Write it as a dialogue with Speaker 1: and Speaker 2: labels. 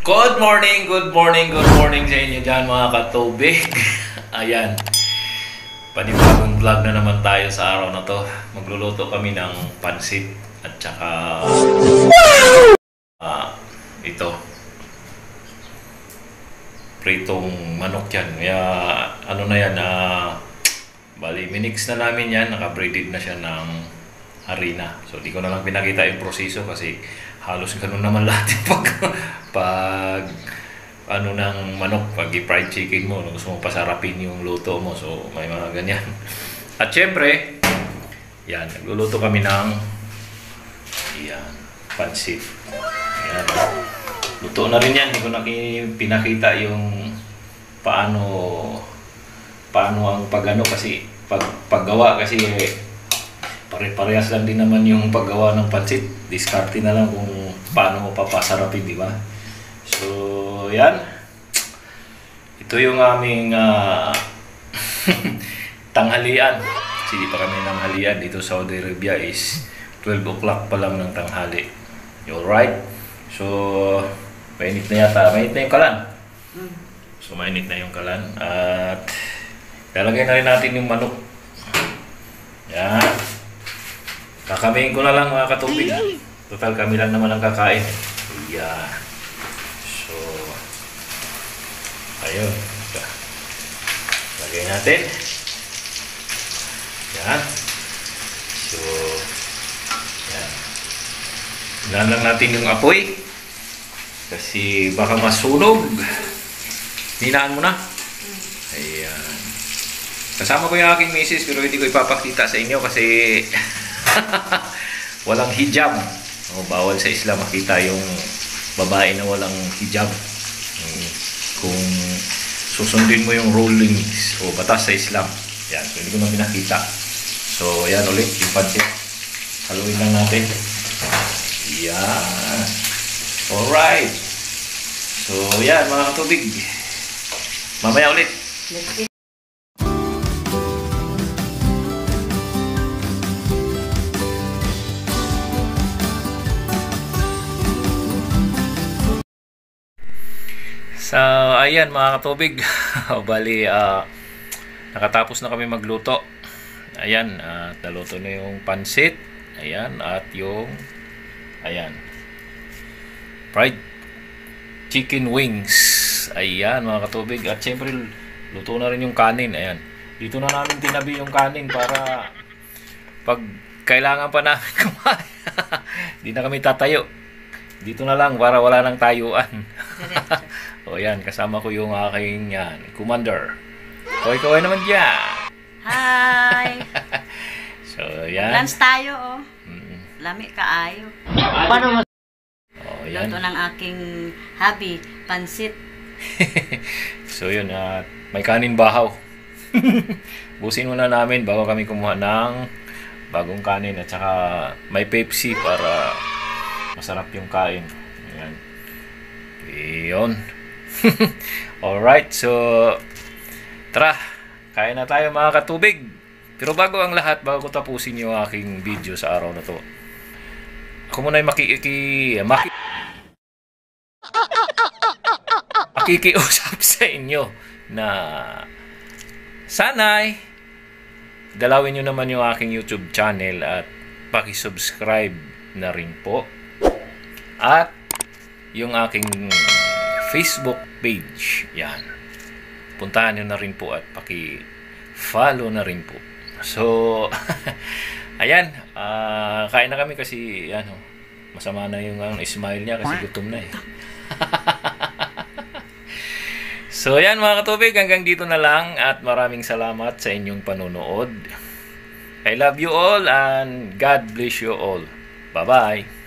Speaker 1: Good morning, good morning, good morning sa inyo dyan mga katubig. Ayan, panibagong vlog na naman tayo sa araw na to. Magluluto kami ng pansit at saka ito, pritong manok yan. Kaya ano na yan, bali minix na namin yan, naka-braided na siya ng harina. So di ko na lang pinakita yung proseso kasi halos ganun naman lahat yung pag ano ng manok, pag i-fried chicken mo, gusto mo pasarapin yung luto mo, so may mga ganyan. At syempre, yan, nagluluto kami ng yan, pansit. Yan, luto na rin yan, hindi ko na pinakita yung paano ang pagano kasi paggawa kasi pare-parehas lang din naman yung paggawa ng pansit. Diskarte na lang kung paano mo papasarapin, di ba? So, yan. Ito yung aming tanghalian. Kasi di pa kami nanghalian. Dito sa Saudi Arabia is 12 o'clock pa lang ng tanghali. Alright? So, mainit na yata. Mainit na yung kalan. So, mainit na yung kalan. At lalagay na rin natin yung manok. Yan. Kakamayin ko na lang mga katubig. Total kami lang naman ang kakain. Yan. So, ayun. Lagay natin. Yan. So, yan. Hinaan lang natin yung apoy. Kasi baka masunog. Hinaan mo na. Ayan. Kasama ko yung aking misis pero hindi ko ipapakita sa inyo kasi walang hijab. Bawal sa Islam makita yung babae na walang hijab. Kung susundin mo yung rulings o batas sa Islam, yan, so hindi ko na pinakita. So yan ulit yung pansit, haluin lang natin. Yan. Alright. So yan mga katubig, mamaya ulit. So, ayan mga katubig. Bali, nakatapos na kami magluto. Ayan, naluto na yung pansit. Ayan, at yung ayan, fried chicken wings. Ayan mga katubig. At syempre, luto na rin yung kanin. Ayan, dito na namin tinabi yung kanin para pag kailangan pa namin kumain, di na kami tatayo. Dito na lang para wala nang tayuan. O yan, kasama ko yung aking yan, commander. Kaway-kaway naman dyan.
Speaker 2: Hi!
Speaker 1: So yan.
Speaker 2: Lunch tayo oh. Lami kaayo. Paano mo?
Speaker 1: Oh, yan.
Speaker 2: Luto ng aking hubby, pansit.
Speaker 1: So yun, may kanin bahaw. Busin muna namin bago kami kumuha ng bagong kanin at saka may Pepsi para masarap yung kain. Ayan. Yun. Alright, so tara, kain na tayo mga katubig. Pero bago ang lahat, bago ko tapusin yung aking video sa araw na to, ako muna yung makikiusap sa inyo na sana'y dalawin nyo naman yung aking YouTube channel at pakisubscribe na rin po. At yung aking Facebook page, yan, puntahan nyo na rin po at paki-follow na rin po. So, ayan, kain na kami kasi yan, masama na yung smile niya kasi gutom na eh. So, ayan mga katubig, hanggang dito na lang at maraming salamat sa inyong panonood. I love you all and God bless you all. Bye-bye!